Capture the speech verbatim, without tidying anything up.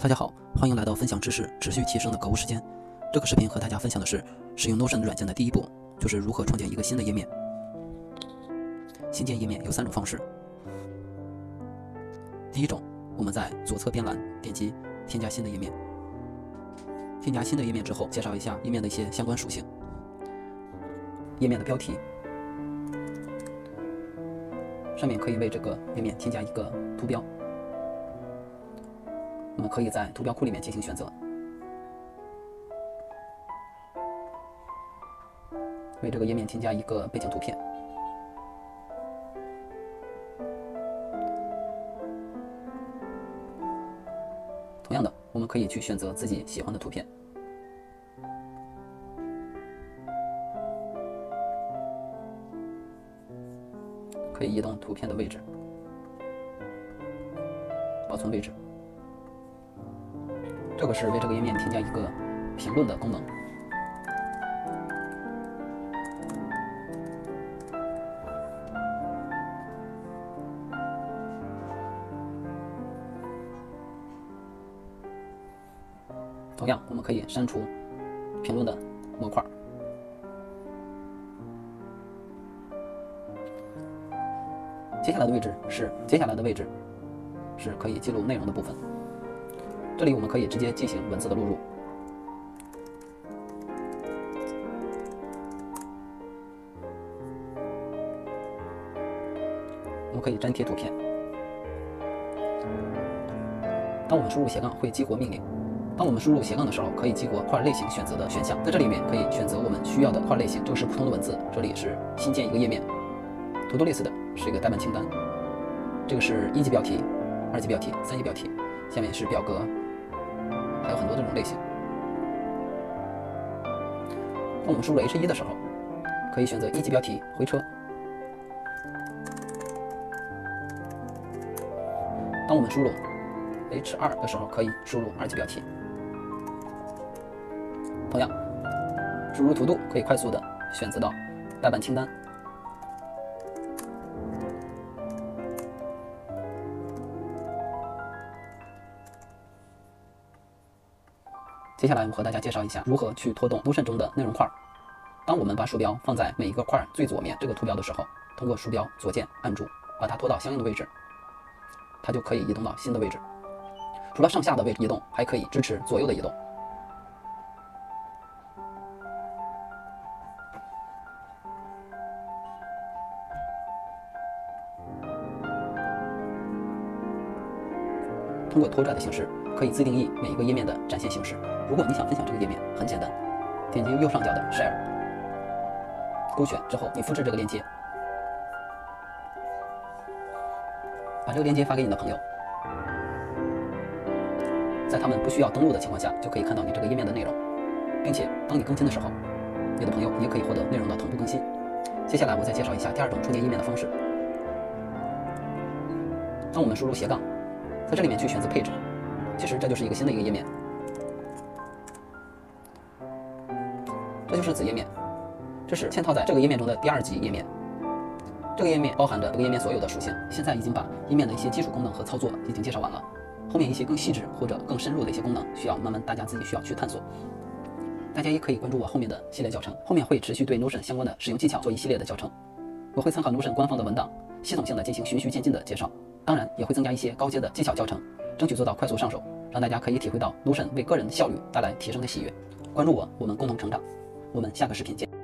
大家好，欢迎来到分享知识、持续提升的购物时间。这个视频和大家分享的是，使用 Notion 软件的第一步，就是如何创建一个新的页面。新建页面有三种方式。第一种，我们在左侧边栏点击添加新的页面。添加新的页面之后，介绍一下页面的一些相关属性。页面的标题，上面可以为这个页面添加一个图标。我们可以在图标库里面进行选择，为这个页面添加一个背景图片。同样的，我们可以去选择自己喜欢的图片，可以移动图片的位置，保存位置。这个是为这个页面添加一个评论的功能。同样，我们可以删除评论的模块。接下来的位置是接下来的位置是可以记录内容的部分。这里我们可以直接进行文字的录入。我们可以粘贴图片。当我们输入斜杠会激活命令。当我们输入斜杠的时候，可以激活块类型选择的选项。在这里面可以选择我们需要的块类型。这个是普通的文字，这里是新建一个页面。To-do list 是一个待办清单。这个是一级标题、二级标题、三级标题。下面是表格。还有很多这种类型。当我们输入 H 一 的时候，可以选择一级标题回车。当我们输入 H 二 的时候，可以输入二级标题。同样，输入 To Do 可以快速的选择到待办清单。接下来我和大家介绍一下如何去拖动 Notion 中的内容块。当我们把鼠标放在每一个块最左面这个图标的时候，通过鼠标左键按住，把它拖到相应的位置，它就可以移动到新的位置。除了上下的位置移动，还可以支持左右的移动。通过拖拽的形式，可以自定义每一个页面的展现形式。如果你想分享这个页面，很简单，点击右上角的 Share， 勾选之后，你复制这个链接，把这个链接发给你的朋友，在他们不需要登录的情况下，就可以看到你这个页面的内容，并且当你更新的时候，你的朋友也可以获得内容的同步更新。接下来我再介绍一下第二种创建页面的方式。当我们输入斜杠，在这里面去选择配置，其实这就是一个新的一个页面。这就是子页面，这是嵌套在这个页面中的第二级页面。这个页面包含着这个页面所有的属性。现在已经把页面的一些基础功能和操作已经介绍完了，后面一些更细致或者更深入的一些功能，需要慢慢大家自己需要去探索。大家也可以关注我后面的系列教程，后面会持续对 Notion 相关的使用技巧做一系列的教程。我会参考 Notion 官方的文档，系统性的进行循序渐进的介绍。当然也会增加一些高阶的技巧教程，争取做到快速上手，让大家可以体会到 Notion 为个人的效率带来提升的喜悦。关注我，我们共同成长。我们下个视频见。